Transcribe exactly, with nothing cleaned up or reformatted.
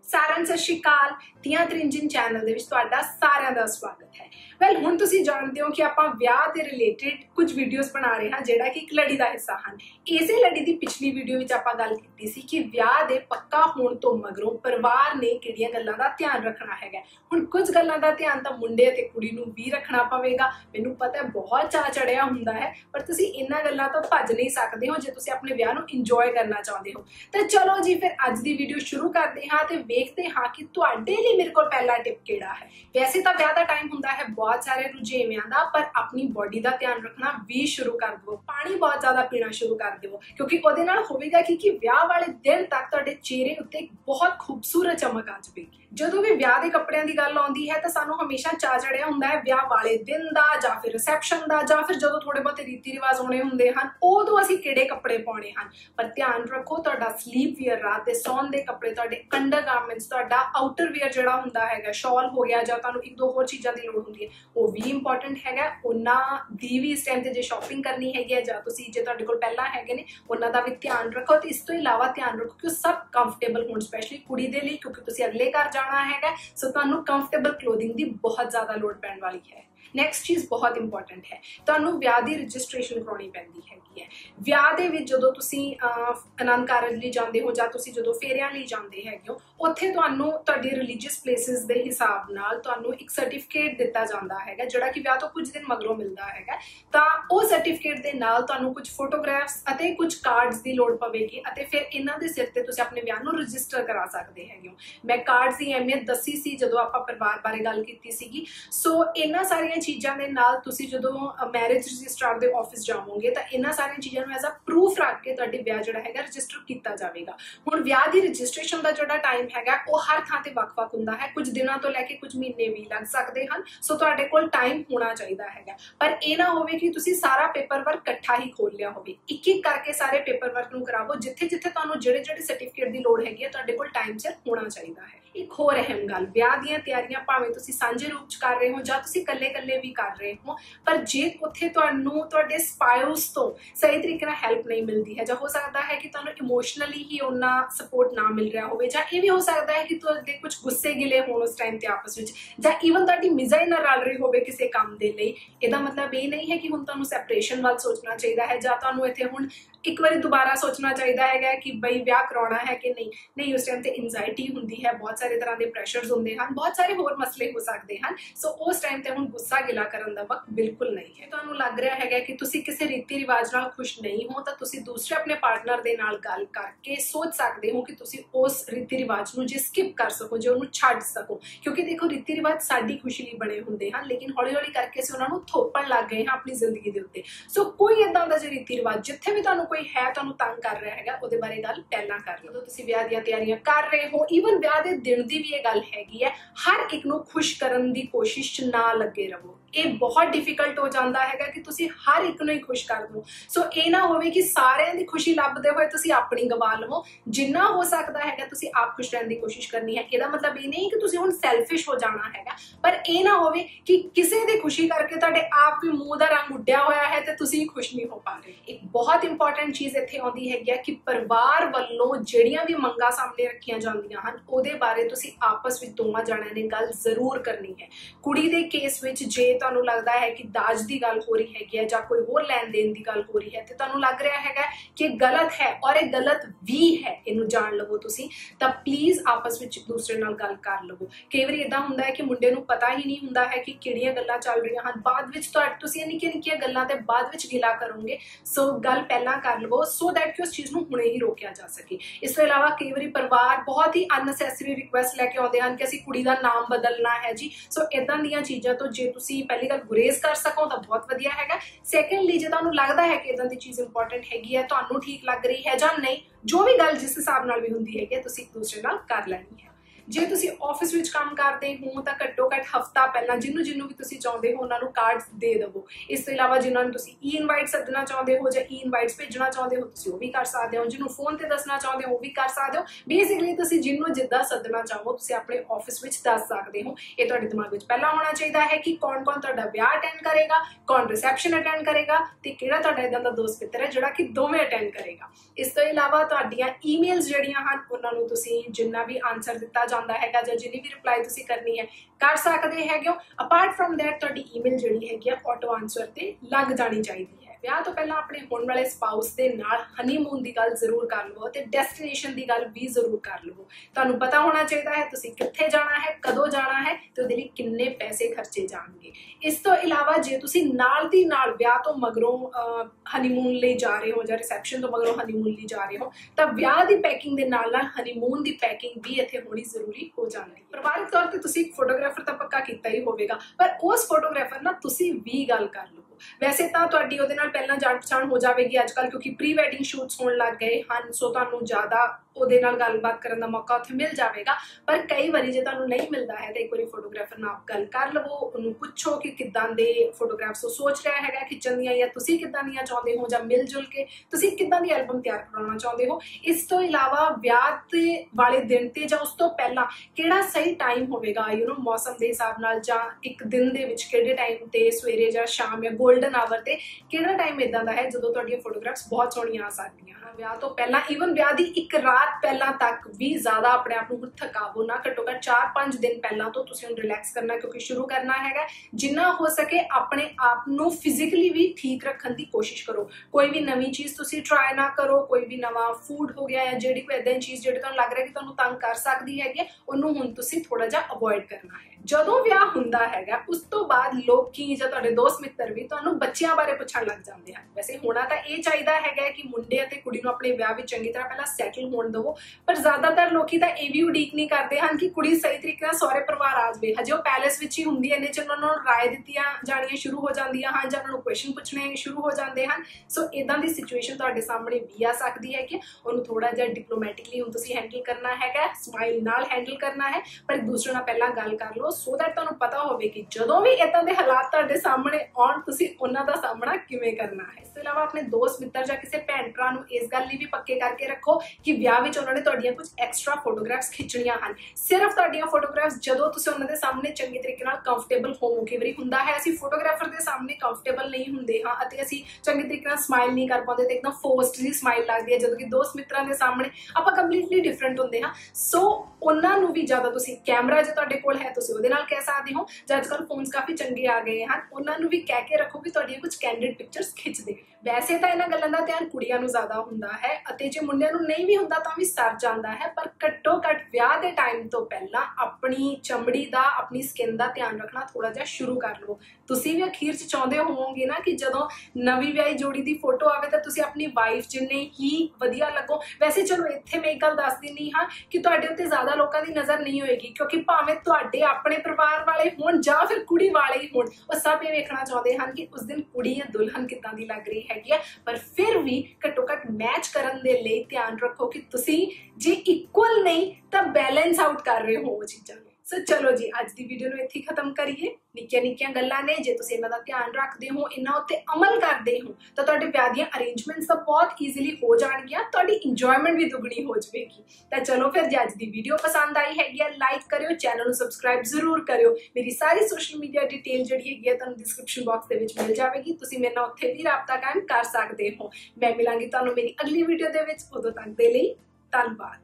सारन सत श्री अकाल तियां त्रिंजन चैनल दे विच तुहाडा सारिਆਂ ਦਾ स्वागत है। वैल हुण तुसीं जानते हो कि आपां विआह दे रिलेटेड कुछ वीडियोस बना रहे हां जिहड़ा कि एक लड़ी दा हिस्सा हन। इसे लड़ी दी पिछली वीडियो विच आपां गल कीती सी कि विआह दे पक्का होण तो मगरों परिवार ने किहड़ियां गल्लां दा ध्यान रखना हैगा। हुण कुछ गल्लां दा ध्यान तां मुंडे ते कुड़ी नूं भी रखना पवेगा। मैनूं पता है बहुत चाह चढ़िया हुंदा है, पर तुसीं इन्हां गल्लां तो भज नहीं सकदे हो जे तुसीं अपने विआह नूं इंजॉय करना चाहुंदे हो। तां चलो जी फिर अज दी वीडियो शुरू करदे हां ते देखते हाँ कि तुहाडे लिए मेरे को पहला टिप केड़ा है। वैसे तो ब्याह दा टाइम हुंदा है बहुत सारे रुझेवियां दा, पर अपनी बॉडी दा ध्यान रखना भी शुरू कर दो। पानी बहुत ज्यादा पीना शुरू कर दो, क्योंकि ओदे नाल होवेगा कि कि ब्याह वाले दिन तक तुहाडे चेहरे उत्ते एक बहुत खूबसूरत चमक आ जाएगी। ਜਦੋਂ भी ब्याह के कपड़िਆਂ ਦੀ ਗੱਲ ਆਉਂਦੀ है तो सानू हमेशा चाह चढ़िया ਹੁੰਦਾ है ब्याह वाले दिन ਦਾ ਜਾਂ ਫਿਰ ਰਿਸੈਪਸ਼ਨ ਦਾ ਜਾਂ ਫਿਰ ਜਦੋਂ ਥੋੜੇ ਬਹੁਤ ਰੀਤੀ ਰਿਵਾਜ ਹੋਣੇ ਹੁੰਦੇ ਹਨ ਉਦੋਂ ਅਸੀਂ ਕਿਹੜੇ ਕੱਪੜੇ ਪਾਉਣੇ ਹਨ। ਪਰ ਧਿਆਨ ਰੱਖੋ ਤੁਹਾਡਾ ਸਲੀਪ ਵੀਅਰ ਰਾਤ ਦੇ ਸੌਣ ਦੇ ਕੱਪੜੇ, ਤੁਹਾਡੇ ਅੰਡਰਗਾਰਮੈਂਟਸ, ਤੁਹਾਡਾ ਆਊਟਰ ਵੀਅਰ ਜਿਹੜਾ ਹੁੰਦਾ ਹੈਗਾ, ਸ਼ਾਲ ਹੋ ਗਿਆ ਜਾਂ ਤੁਹਾਨੂੰ ਇੱਕ ਦੋ ਹੋਰ ਚੀਜ਼ਾਂ ਦੀ ਲੋੜ ਹੁੰਦੀ ਹੈ, ਉਹ ਵੀ ਇੰਪੋਰਟੈਂਟ ਹੈਗਾ। ਉਹਨਾਂ ਦੀ ਵੀ ਇਸ ਟਾਈਮ ਤੇ ਜੇ ਸ਼ਾਪਿੰਗ ਕਰਨੀ ਹੈਗੀ ਹੈ ਜਾਂ ਤੁਸੀਂ ਜੇ ਤੁਹਾਡੇ ਕੋਲ ਪਹਿਲਾਂ ਹੈਗੇ ਨੇ ਉਹਨਾਂ ਦਾ ਵੀ ਧਿਆਨ ਰੱਖੋ। ਤੇ ਇਸ ਤੋਂ ਇਲਾਵਾ ਧਿਆਨ ਰੱਖੋ ਕਿ ਉਹ ਸਭ ਕੰਫਰਟੇਬਲ ਹੋਣ, ਸਪੈਸ਼ਲੀ ਕੁੜੀ ਦੇ ਲਈ, ਕਿਉਂਕਿ ਤੁਸੀਂ ਅਗਲੇ ਘਰ जाना है। सो तुहानू कंफर्टेबल क्लोथिंग की बहुत ज्यादा लोड़ पैण वाली है। नैक्सट चीज़ बहुत इंपॉर्टेंट है, तुहानू ब्याह दी रजिस्ट्रेशन करवानी पैंदी हैगी है। ब्याह दे विच जदों तुसीं आनंद कारज लई जांदे हो जां तुसीं जदों फेरियां लई जांदे हैगे हो, उत्थे तुहानू तुहाडी रिलीजियस प्लेसिस दे हिसाब नाल तुहानू एक सर्टिफिकेट दिता जांदा हैगा जिहड़ा कि ब्याह तो कुछ दिन मगरों मिलदा हैगा। तां उह सर्टिफिकेट दे नाल तुहानू कुछ फोटोग्राफ्स अते कुछ कार्ड्स दी लोड़ पवेगी अते फिर इन्हां दे सिर ते तुसीं अपने ब्याह नू रजिस्टर करा सकदे हैगे हो। मैं कार्ड्स दी अहमियत दसी सी जदों आपां परिवार बारे गल कीती सीगी। सो इन्हां सारियां चीज़ां दे नाल तुसीं जदों मैरिज रजिस्ट्रार दे ऑफिस जाओगे तो इन्हां सारियां चीज़ां नूं एज अ प्रूफ रख के तुहाडे ब्याह जिहड़ा हैगा रजिस्टर कीता जावेगा। हुण ब्याह दी रजिस्ट्रेशन दा जिहड़ा टाइम हैगा ਉਹ हर ਥਾਂ ਤੇ ਵੱਖ-ਵੱਖ ਹੁੰਦਾ है, कुछ दिनों तो लैके कुछ महीने भी लग सकते हैं। सो तुहाडे कोल टाइम होना चाहिए हैगा, पर यह ना होवे कि तुसीं सारा पेपर वर्क इकट्ठा ही खोल लिया होवे। एक एक करके सारे पेपर वर्क नूं करावो, जिथे जिथे तुहानूं जिहड़े जिहड़े सर्टिफिकेट की लोड़ हैगी है तुहाडे कोल टाइम सिर होना चाहिए है। एक होर अहम गल, ब्याह दीयां तैयारियां भावें तुसीं सांझे रूप च कर रहे हो जां तुसीं कल्ले कल्ले भी कर रहे हो, पर जे उत्थे तुहानूं तुहाडे स्पाउस तो सही तरीके नाल हैल्प नहीं मिलती है, जां हो सकता है कि तुहानूं इमोशनली ही उन्ना सपोर्ट ना मिल रहा होवे, जां इह भी हो सकता है कि तुहाडे कुछ गुस्से गिले होण उस टाइम ते आपस विच, जां ईवन तुहाडी मिज़ा ही ना रल रही होवे किसी काम दे लई। इहदा मतलब ये नहीं है कि हुण तुहानूं सैपरेशन वाल सोचना चाहिए है जां तुहानूं इत्थे हुण एक बार दोबारा सोचना चाहिए है कि बई ब्याह कराउणा है कि नहीं नहीं। उस टाइम ते एंजाइटी हुंदी है, बहुत सारे तरह के प्रैशर्स होंदे हन, बहुत सारे होर मसले हो सकते हैं। सो उस टाइम ते हुण गुस्सा गिला करन दा वक्त बिल्कुल नहीं है। तुहानूं लग रहा है कि तुसीं किसी रीति रिवाज नाल खुश नहीं हो तां तुसीं दूसरे अपने पार्टनर दे नाल गल करके सोच सकते हो कि तुसीं उस रीति रिवाज नूं जे स्किप कर सको, जे उहनूं छड्ड सको, क्योंकि देखो रीति रिवाज साडी खुशी लई बने हुंदे हन, लेकिन हौली हौली करके असीं उहनां नूं थोपण लग गए हां अपनी जिंदगी दे उत्ते। सो कोई इदां दा जे रीति रिवाज जिथे भी तुहानूं कोई है तुहानूं तंग कर रहा है ਉਹਦੇ ਬਾਰੇ ਗੱਲ ਪਹਿਲਾਂ ਕਰ ਲਓ। ਜਦੋਂ ਤੁਸੀਂ ਵਿਆਹ ਦੀਆਂ ਤਿਆਰੀਆਂ ਕਰ ਰਹੇ ਹੋ, ਈਵਨ ਵਿਆਹ ਦੇ ਦਿਨ ਦੀ ਵੀ ਇਹ ਗੱਲ ਹੈਗੀ ਹੈ, ਹਰ ਇੱਕ ਨੂੰ ਖੁਸ਼ ਕਰਨ ਦੀ ਕੋਸ਼ਿਸ਼ 'ਚ ਨਾ ਲੱਗੇ ਰਹੋ। ਇਹ ਬਹੁਤ ਡਿਫਿਕਲਟ ਹੋ ਜਾਂਦਾ ਹੈਗਾ ਕਿ ਤੁਸੀਂ ਹਰ ਇੱਕ ਨੂੰ ਹੀ ਖੁਸ਼ ਕਰ ਦਿਓ। ਸੋ ਇਹ ਨਾ ਹੋਵੇ ਕਿ ਸਾਰਿਆਂ ਦੀ ਖੁਸ਼ੀ ਲੱਭਦੇ ਹੋਏ ਤੁਸੀਂ ਆਪਣੀ ਗਵਾ ਲਵੋ। ਜਿੰਨਾ ਹੋ ਸਕਦਾ ਹੈਗਾ ਤੁਸੀਂ ਆਪ ਖੁਸ਼ ਰਹਿਣ ਦੀ ਕੋਸ਼ਿਸ਼ ਕਰਨੀ ਹੈ। ਇਹਦਾ ਮਤਲਬ ਇਹ ਨਹੀਂ ਕਿ ਤੁਸੀਂ ਹੁਣ ਸੈਲਫਿਸ਼ ਹੋ ਜਾਣਾ ਹੈਗਾ, ਪਰ ਇਹ ਨਾ ਹੋਵੇ ਕਿ ਕਿਸੇ ਦੀ ਖੁਸ਼ੀ ਕਰਕੇ ਤੁਹਾਡੇ ਆਪ ਵੀ ਮੂੰਹ ਦਾ ਰੰਗ ਉੱਡਿਆ ਹੋਇਆ ਹੈ ਤੇ ਤੁਸੀਂ ਖੁਸ਼ ਨਹੀਂ ਹੋ ਪਾ ਰਹੇ। ਇੱਕ ਬਹੁਤ ਇੰਪੋਰਟੈਂਟ ਚੀਜ਼ ਇੱਥੇ ਆਉਂਦੀ ਹੈਗੀ ਹੈ ਕਿ ਪਰਿਵਾਰ ਵੱਲੋਂ ਜਿਹੜੀਆਂ ਵੀ ਮੰਗਾਂ ਸਾਹਮਣੇ ਰੱਖੀਆਂ ਜਾਂਦੀਆਂ ਹਨ ਉਹਦੇ ਬਾਰੇ ਤੁਸੀਂ ਆਪਸ ਵਿੱਚ ਦੋਵਾਂ ਜਣਿਆਂ ਨੇ ਗੱਲ ਜ਼ਰੂਰ ਕਰਨੀ ਹੈ। ਕੁੜੀ ਦੇ ਕੇਸ ਵਿੱਚ ਜੇ ਤੁਹਾਨੂੰ लगता है कि दाज की गल हो रही हैगी है, कोई होर लैन देन की गल हो रही है, तो तुहानूं लग रहा है कि गलत है और ये गलत भी है, इनू जान लवो तुसीं, तां प्लीज़ आपस में एक दूसरे नाल गल कर लवो। कई बार इदां हुंदा है कि मुंडे नूं पता ही नहीं हुंदा है कि किहड़ियां गल्लां चल रहीआं हन, बाद विच तुसीं निक्कीआं निक्कीआं गल्लां ते बाद विच गिला करोगे। सो गल पहलां कर लवो सो दैट कि उस चीज़ नूं हुणे ही रोकिया जा सके। इस तो इलावा कई बार परिवार बहुत ही अननैसेसरी रिक्वेस्ट लैके आउंदे हन कि असीं कुड़ी दा नाम बदलना है जी। सो इदां दीयां चीज़ां तो जे तुसीं पहली गल गुरेज कर सको तो बहुत वधिया हैगा। सैकेंडली जे तुहानूं लगदा है कि इदां दी चीज़ इंपॉर्टेंट हैगी है, तुहानूं ठीक लग रही है जां नहीं, जो भी गल जिस हिसाब नाल भी हुंदी हैगी तुसीं एक दूसरे नाल कर लैनी है। जे तुसीं ऑफिस विच काम करते हो तो घट्टो घट्ट हफ्ता पहला जिन्हों जिन्हों भी तुसीं चाहुंदे हो उन्हां नूं कार्ड्स दे देवो। इस तो इलावा जिन्हां नूं तुसीं ई इनवाइट सदना चाहुंदे हो जां ई इनवाइट्स भेजना चाहुंदे हो तुसीं ओह भी कर सकदे हो, जिन्हों फोन ते दसना चाहुंदे हो ओह भी कर सकदे हो। बेसिकली तुसीं जिन्हों जिद्दां सदना चाहो तुसीं अपने ऑफिस विच दस सकदे हो। ये तुहाडे दिमाग विच पहला होना चाहिए है कि कौन कौन तुहाडा ब्याह अटेंड करेगा, कौन रिसैप्शन अटेंड करेगा ते किहड़ा तुहाडा इदां दा दोस्त मित्र है जिहड़ा कि दोवें अटेंड करेगा। इस तो इलावा तुहाडीआं ईमेल्स जिहड़ियां हन उन्हां नूं तुसीं जिन्ना भी आंसर दित्ता ਜਾਂਦਾ ਹੈਗਾ ਜਾਂ ਜਿੰਨੀ ਵੀ ਰਿਪਲਾਈ ਤੁਸੀਂ ਕਰਨੀ ਹੈ ਕਰ ਸਕਦੇ ਹੈਗੇ ਹੋ। ਅਪਾਰਟ ਫਰਮ ਦੈਟ ਤੁਹਾਡੀ ਈਮੇਲ ਜਿਹੜੀ ਹੈਗੀ ਆ ਆਟੋ ਆਨਸਰ ਤੇ ਲੱਗ ਜਾਣੀ ਚਾਹੀਦੀ ਹੈ। ਵਿਆਹ ਤੋਂ ਪਹਿਲਾਂ ਆਪਣੇ ਹੋਣ ਵਾਲੇ ਸਪਾਊਸ ਦੇ ਨਾਲ ਹਨੀਮੂਨ ਦੀ ਗੱਲ ਜ਼ਰੂਰ ਕਰ ਲਵੋ ਤੇ ਡੈਸਟੀਨੇਸ਼ਨ ਦੀ ਗੱਲ ਵੀ ਜ਼ਰੂਰ ਕਰ ਲਵੋ। ਤੁਹਾਨੂੰ ਪਤਾ ਹੋਣਾ ਚਾਹੀਦਾ ਹੈ ਤੁਸੀਂ ਕਿੱਥੇ ਜਾਣਾ ਹੈ, ਕਦੋਂ ਜਾਣਾ ਹੈ ਤੇ ਉਹਦੇ ਲਈ ਕਿੰਨੇ ਪੈਸੇ ਖਰਚੇ ਜਾਣਗੇ। ਇਸ ਤੋਂ ਇਲਾਵਾ ਜੇ ਤੁਸੀਂ ਨਾਲ ਦੀ ਨਾਲ ਵਿਆਹ ਤੋਂ ਮਗਰੋਂ ਹਨੀਮੂਨ ਲਈ ਜਾ ਰਹੇ ਹੋ ਜਾਂ ਰਿਸੈਪਸ਼ਨ ਤੋਂ ਮਗਰੋਂ ਹਨੀਮੂਨ ਲਈ ਜਾ ਰਹੇ ਹੋ ਤਾਂ ਵਿਆਹ ਦੀ ਪੈਕਿੰਗ ਦੇ ਨਾਲ ਨਾਲ ਹਨੀਮੂਨ ਦੀ ਪੈਕਿੰਗ ਵੀ ਇੱਥੇ ਹੋਣੀ ਜ਼ਰੂਰੀ ਹੋ ਜਾਂਦੀ ਹੈ। ਪਰਿਵਾਰਕ ਤੌਰ ਤੇ ਤੁਸੀਂ ਇੱਕ ਫੋਟੋਗ੍ਰਾਫਰ ਤਾਂ ਪੱਕਾ ਕੀਤਾ ਹੀ ਹੋਵੇਗਾ, ਪਰ ਉਸ ਫੋਟੋਗ੍ਰਾਫਰ ਨਾਲ ਤੁਸੀਂ ਵੀ ਗੱਲ ਕਰ ਲਵੋ। ਵੈਸੇ ਤਾਂ ਤੁਹਾਡੀ ਉਹਦੇ ਨਾਲ ਪਹਿਲਾਂ ਜਾਣ ਪਛਾਣ ਹੋ ਜਾਵੇਗੀ ਅੱਜ ਕੱਲ੍ਹ, ਕਿਉਂਕਿ ਪ੍ਰੀ ਵੈਡਿੰਗ ਸ਼ੂਟਸ ਹੋਣ ਲੱਗ ਗਏ ਹਨ, ਸੋ ਤੁਹਾਨੂੰ ਜ਼ਿਆਦਾ ਉਹਦੇ ਨਾਲ ਗੱਲਬਾਤ ਕਰਨ ਦਾ ਮੌਕਾ ਉੱਥੇ ਮਿਲ ਜਾਵੇਗਾ। ਪਰ ਕਈ ਵਾਰੀ ਜੇ ਤੁਹਾਨੂੰ ਨਹੀਂ ਮਿਲਦਾ ਹੈ ਤਾਂ ਇੱਕ ਵਾਰੀ ਫੋਟੋਗ੍ਰਾਫਰ ਨਾਲ ਗੱਲ ਕਰ ਲਵੋ, ਉਹਨੂੰ ਪੁੱਛੋ ਕਿ ਕਿੱਦਾਂ ਦੇ ਫੋਟੋਗ੍ਰਾਫਸ ਉਹ ਸੋਚ ਰਿਹਾ ਹੈਗਾ ਖਿੱਚਣ ਦੀਆਂ, ਜਾਂ ਤੁਸੀਂ ਕਿੱਦਾਂ ਦੀਆਂ ਚਾਹੁੰਦੇ ਹੋ, ਜਾਂ ਮਿਲ ਜੁਲ ਕੇ ਤੁਸੀਂ ਕਿੱਦਾਂ ਦੀ ਐਲਬਮ ਤਿਆਰ ਕਰਾਉਣਾ ਚਾਹੁੰਦੇ ਹੋ। ਇਸ ਤੋਂ ਇਲਾਵਾ ਵਿਆਹ ਦੇ ਵਾਲੇ ਦਿਨ ਤੇ ਜਾਂ ਉਸ ਤੋਂ ਪਹਿਲਾਂ ਕਿਹੜਾ ਸਹੀ ਟਾਈਮ ਹੋਵੇਗਾ, ਯੂ ਨੋ ਮੌਸਮ ਦੇ ਹਿਸਾਬ ਨਾਲ, ਜਾਂ ਇੱਕ ਦਿਨ ਦੇ ਵਿੱਚ ਕਿਹੜੇ ਟਾਈਮ ਤੇ, ਸਵੇਰੇ ਜਾਂ ਸ਼ਾਮ ਜਾਂ ਗੋਲਡਨ ਆਵਰ ਤੇ ਕਿਹੜਾ ਟਾਈਮ ਇਦਾਂ ਦਾ ਹੈ ਜਦੋਂ ਤੁਹਾਡੀਆਂ ਫੋਟੋਗ੍ਰਾਫਸ ਬਹੁਤ ਸੋਹਣੀਆਂ ਆ ਸਕਦੀਆਂ ਹਨ। ਵਿਆਹ ਤੋਂ ਪਹਿਲਾਂ ਈਵਨ ਵਿਆਹ ਦੀ ਇੱਕ ਰਾਤ ਪਹਿਲਾਂ ਤੱਕ ਵੀ ਜ਼ਿਆਦਾ ਆਪਣੇ ਆਪ ਨੂੰ ਥਕਾਵੋ ਨਾ। ਘੱਟੋ ਘੱਟ ਚਾਰ ਪੰਜ ਦਿਨ ਪਹਿਲਾਂ ਤੋਂ ਤੁਸੀਂ ਹੁਣ ਰਿਲੈਕਸ ਕਰਨਾ, ਕਿਉਂਕਿ ਸ਼ੁਰੂ ਕਰਨਾ ਹੈਗਾ। ਜਿੰਨਾ ਹੋ ਸਕੇ ਆਪਣੇ ਆਪ ਨੂੰ ਫਿਜ਼ੀਕਲੀ ਵੀ ਠੀਕ ਰੱਖਣ ਦੀ ਕੋਸ਼ਿਸ਼ ਕਰੋ। ਕੋਈ ਵੀ ਨਵੀਂ ਚੀਜ਼ ਤੁਸੀਂ ਟਰਾਈ ਨਾ ਕਰੋ, ਕੋਈ ਵੀ ਨਵਾਂ ਫੂਡ ਹੋ ਗਿਆ ਜਾਂ ਜਿਹੜੀ ਕੋਈ ਏਦਾਂ ਦੀ ਚੀਜ਼ ਜਿਹੜੀ ਤੁਹਾਨੂੰ ਲੱਗ ਰਿਹਾ ਕਿ ਤੁਹਾਨੂੰ ਤੰਗ ਕਰ ਸਕਦੀ ਹੈਗੀ ਹੈ, ਉਹਨੂੰ ਹੁਣ ਤੁਸੀਂ ਥੋੜਾ ਜਿਹਾ ਅਵੋਇਡ ਕਰਨਾ ਹੈ। ਜਦੋਂ ਵਿਆਹ ਹੁੰਦਾ ਹੈਗਾ ਉਸ ਤੋਂ ਬਾਅਦ ਲੋਕੀ ਜਾਂ ਤੁਹਾਡੇ ਦੋਸਤ ਮਿੱਤਰ ਵੀ ਤੁਹਾਨੂੰ ਬੱਚਿਆਂ ਬਾਰੇ ਪੁੱਛਣ ਲੱਗ ਜਾਂਦੇ ਹਨ। ਵੈਸੇ ਹੋਣਾ ਤਾਂ ਇਹ ਚਾਹੀਦਾ ਹੈਗਾ ਕਿ ਮੁੰਡੇ ਅਤੇ ਕੁੜੀ ਨੂੰ ਆਪਣੇ ਵਿਆਹ ਵਿੱਚ ਚੰਗੀ ਤਰ੍ਹਾਂ ਪਹਿਲਾਂ ਸੈਟਲ ਹੋਣ ਦਿਵੋ, ਪਰ ਜ਼ਿਆਦਾਤਰ ਲੋਕੀ ਤਾਂ ਇਹ ਵੀ ਉਡੀਕ ਨਹੀਂ ਕਰਦੇ ਹਨ ਕਿ ਕੁੜੀ ਸਹੀ ਤਰੀਕੇ ਨਾਲ ਸਹੁਰੇ ਪਰਿਵਾਰ ਆ ਜਾਵੇ। ਹਜੇ ਉਹ ਪੈਲੇਸ ਵਿੱਚ ਹੀ ਹੁੰਦੀ ਹੈ, ਇੰਨੇ ਚ ਉਹਨਾਂ ਨੂੰ ਰਾਏ ਦਿੱਤੀਆਂ ਜਾਣੀਆਂ ਸ਼ੁਰੂ ਹੋ ਜਾਂਦੀਆਂ ਹਨ ਜਾਂ ਉਹਨਾਂ ਨੂੰ ਕੁਐਸਚਨ ਪੁੱਛਣੇ ਸ਼ੁਰੂ ਹੋ ਜਾਂਦੇ ਹਨ। ਸੋ ਇਦਾਂ ਦੀ ਸਿਚੁਏਸ਼ਨ ਤੁਹਾਡੇ ਸਾਹਮਣੇ ਵੀ ਆ ਸਕਦੀ ਹੈ ਕਿ ਉਹਨੂੰ ਥੋੜਾ ਜਿਹਾ ਡਿਪਲੋਮੈਟਿਕਲੀ ਹੁਣ ਤੁਸੀਂ ਹੈਂਡਲ ਕਰਨਾ ਹੈਗਾ, ਸਮਾਈਲ ਨਾਲ ਹੈਂਡਲ ਕਰਨਾ ਹੈ, ਪਰ ਇੱਕ ਦੂਸਰੇ ਨਾਲ ਪਹਿਲਾਂ ਗੱਲ ਕਰ ਲਓ ਸੋ ਦੈਟ ਤੁਹਾਨੂੰ ਪਤਾ ਹੋਵੇ ਕਿ ਜਦੋਂ ਵੀ ਇਦਾਂ ਦੇ ਹਾਲਾਤ ਤੁਹਾਡੇ ਸਾਹਮਣੇ ਆਉਣ ਤੁਸੀਂ ਉਹਨਾਂ ਦਾ ਸਾਹਮਣਾ ਕਿਵੇਂ ਕਰਨਾ ਹੈ। ਇਸ ਤੋਂ ਇਲਾਵਾ ਆਪਣੇ ਦੋਸਤ ਮਿੱਤਰ ਜਾਂ ਕਿਸੇ ਭੈਣ ਭਰਾ ਨੂੰ ਇਸ ਗੱਲ ਲਈ ਵੀ ਪੱਕੇ ਕਰਕੇ ਰੱਖੋ ਕਿ ਵਿਆਹ ਵਿੱਚ ਉਹਨਾਂ ਨੇ ਤੁਹਾਡੀਆਂ ਕੁਝ ਐਕਸਟਰਾ ਫੋਟੋਗ੍ਰਾਫਸ ਖਿੱਚਣੀਆਂ ਹਨ। ਸਿਰਫ ਤੁਹਾਡੀਆਂ ਫੋਟੋਗ੍ਰਾਫਸ ਜਦੋਂ ਤੁਸੀਂ ਉਹਨਾਂ ਦੇ ਸਾਹਮਣੇ ਚੰਗੇ ਤਰੀਕੇ ਨਾਲ ਕੰਫਰਟੇਬਲ ਹੋਵੋ। ਕਈ ਵਾਰੀ ਹੁੰਦਾ ਹੈ ਅਸੀਂ ਫੋਟੋਗ੍ਰਾਫਰ ਦੇ ਸਾਹਮਣੇ ਕੰਫਰਟੇਬਲ ਨਹੀਂ ਹੁੰਦੇ ਹਾਂ ਅਤੇ ਅਸੀਂ ਚੰਗੇ ਤਰੀਕੇ ਨਾਲ ਸਮਾਈਲ ਨਹੀਂ ਕਰ ਪਾਉਂਦੇ ਤੇ ਇੱਕਦਮ ਫੋਰਸਡ ਜਿਹੀ ਸਮਾਈਲ ਲੱਗਦੀ ਹੈ, ਜਦੋਂ ਕਿ ਦੋਸਤ ਮਿੱਤਰਾਂ ਦੇ ਸਾਹਮਣੇ ਆਪਾਂ ਕੰਪਲੀਟਲੀ ਡਿਫਰੈਂਟ ਹੁੰਦੇ ਹਾਂ। ਸੋ ਉਹਨਾਂ ਨੂੰ ਵੀ ਜ਼ਿਆਦਾ ਤੁਸੀਂ ਕੈਮਰਾ ਜੇ ਤੁਹਾਡੇ ਕੋਲ ਹੈ ਤੁਸੀਂ ਉਹਦੇ ਨਾਲ ਕਹਿ ਸਕਦੇ ਹੋ, ਜਾਂ ਅੱਜ ਕੱਲ੍ਹ ਫੋਨਸ ਕਾਫੀ ਚੰਗੇ ਆ ਗਏ ਹਨ, ਉਹਨਾਂ ਨੂੰ ਵੀ ਕਹਿ ਕੇ ਰੱਖੋ ਕਿ ਤੁਹਾਡੀਆਂ ਕੁਝ ਕੈਂਡਿਡ ਪਿਕਚਰਸ ਖਿੱਚ ਦੇ। ਵੈਸੇ ਤਾਂ ਇਹਨਾਂ ਗੱਲਾਂ ਦਾ ਧਿਆਨ ਕੁੜੀਆਂ ਨੂੰ ਜ਼ਿਆਦਾ ਹੁੰਦਾ ਹੈ ਅਤੇ ਜੇ ਮੁੰਡਿਆਂ ਨੂੰ ਨਹੀਂ ਵੀ ਹੁੰਦਾ ਤਾਂ ਵੀ ਸਰ ਜਾਂਦਾ ਹੈ, ਪਰ ਘੱਟੋ ਘੱਟ ਵਿਆਹ ਦੇ ਟਾਈਮ ਤੋਂ ਪਹਿਲਾਂ ਆਪਣੀ ਚਮੜੀ ਦਾ, ਆਪਣੀ ਸਕਿਨ ਦਾ ਧਿਆਨ ਰੱਖਣਾ ਥੋੜਾ ਜਿਹਾ ਸ਼ੁਰੂ ਕਰ ਲਵੋ। ਤੁਸੀਂ ਵੀ ਅਖੀਰ 'ਚ ਚਾਹੁੰਦੇ ਹੋਵੋਗੇ ਨਾ ਕਿ ਜਦੋਂ ਨਵੀਂ ਵਿਆਹੀ ਜੋੜੀ ਦੀ ਫੋਟੋ ਆਵੇ ਤਾਂ ਤੁਸੀਂ ਆਪਣੀ ਵਾਈਫ ਜਿੰਨੇ ਹੀ ਵਧੀਆ ਲੱਗੋ। ਵੈਸੇ ਚਲੋ ਇੱਥੇ ਮੈਂ ਇੱਕ ਗੱਲ ਦੱਸ ਦਿੰਦੀ ਹਾਂ ਕਿ ਤੁਹਾਡੇ ਉੱਤੇ ਜ਼ਿਆਦਾ ਲੋਕਾਂ ਦੀ ਨਜ਼ਰ ਨਹੀਂ ਹੋਏਗੀ, ਕਿਉਂਕਿ ਭਾਵੇਂ ਤੁਹਾਡੇ ਆਪਣੇ ਪਰਿਵਾਰ ਵਾਲੇ ਹੋਣ ਜਾਂ ਫਿਰ ਕੁੜੀ ਵਾਲੇ ਹੀ ਹੋਣ, ਉਹ ਸਭ ਇਹ ਵੇਖਣਾ ਚਾਹੁੰਦੇ ਹਨ ਕਿ ਉਸ ਦਿਨ ਕੁੜੀ ਜਾਂ ਦੁਲਹਨ ਕਿੱਦਾਂ ਦੀ ਲੱਗ ਰਹੀ ਹੈਗੀ ਹੈ। ਪਰ ਫਿਰ ਵੀ ਘੱਟੋ ਘੱਟ ਮੈਚ ਕਰਨ ਦੇ ਲਈ ਧਿਆਨ ਰੱਖੋ ਕਿ ਤੁਸੀਂ ਜੇ ਇਕੁਅਲ ਨਹੀਂ ਤਾਂ ਬੈਲੈਂਸ ਆਊਟ ਕਰ ਰਹੇ ਹੋ ਉਹ ਚੀਜ਼ਾਂ ਨੂੰ। ਸੋ ਚਲੋ ਜੀ ਅੱਜ ਦੀ ਵੀਡੀਓ ਨੂੰ ਇੱਥੇ ਖਤਮ ਕਰੀਏ। ਨਿੱਕੀਆਂ ਨਿੱਕੀਆਂ ਗੱਲਾਂ ਨੇ, ਜੇ ਤੁਸੀਂ ਇਹਨਾਂ ਦਾ ਧਿਆਨ ਰੱਖਦੇ ਹੋ, ਇਹਨਾਂ ਉੱਤੇ ਅਮਲ ਕਰਦੇ ਹੋ ਤਾਂ ਤੁਹਾਡੇ ਵਿਆਹ ਦੀਆਂ ਅਰੇਂਜਮੈਂਟਸ ਤਾਂ ਬਹੁਤ ਈਜ਼ੀਲੀ ਹੋ ਜਾਣਗੀਆਂ, ਤੁਹਾਡੀ ਇੰਜੋਇਮੈਂਟ ਵੀ ਦੁੱਗਣੀ ਹੋ ਜਾਵੇਗੀ। ਤਾਂ ਚਲੋ ਫਿਰ ਜੇ ਅੱਜ ਦੀ ਵੀਡੀਓ ਪਸੰਦ ਆਈ ਹੈਗੀ ਹੈ ਲਾਈਕ ਕਰਿਓ, ਚੈਨਲ ਨੂੰ ਸਬਸਕ੍ਰਾਈਬ ਜ਼ਰੂਰ ਕਰਿਓ। ਮੇਰੀ ਸਾਰੀ ਸੋਸ਼ਲ ਮੀਡੀਆ ਡਿਟੇਲ ਜਿਹੜੀ ਹੈਗੀ ਹੈ ਤੁਹਾਨੂੰ ਡਿਸਕ੍ਰਿਪਸ਼ਨ ਬਾਕਸ ਦੇ ਵਿੱਚ ਮਿਲ ਜਾਵੇਗੀ, ਤੁਸੀਂ ਮੇਰੇ ਨਾਲ ਉੱਥੇ ਵੀ ਰਾਬਤਾ ਕਾਇਮ ਕਰ ਸਕਦੇ ਹੋ। ਮੈਂ ਮਿਲਾਂਗੀ ਤੁਹਾਨੂੰ ਮੇਰੀ ਅਗਲੀ ਵੀਡੀਓ ਦੇ ਵਿੱਚ, ਉਦੋਂ ਤੱਕ ਦੇ ਲਈ ਧੰਨਵਾਦ।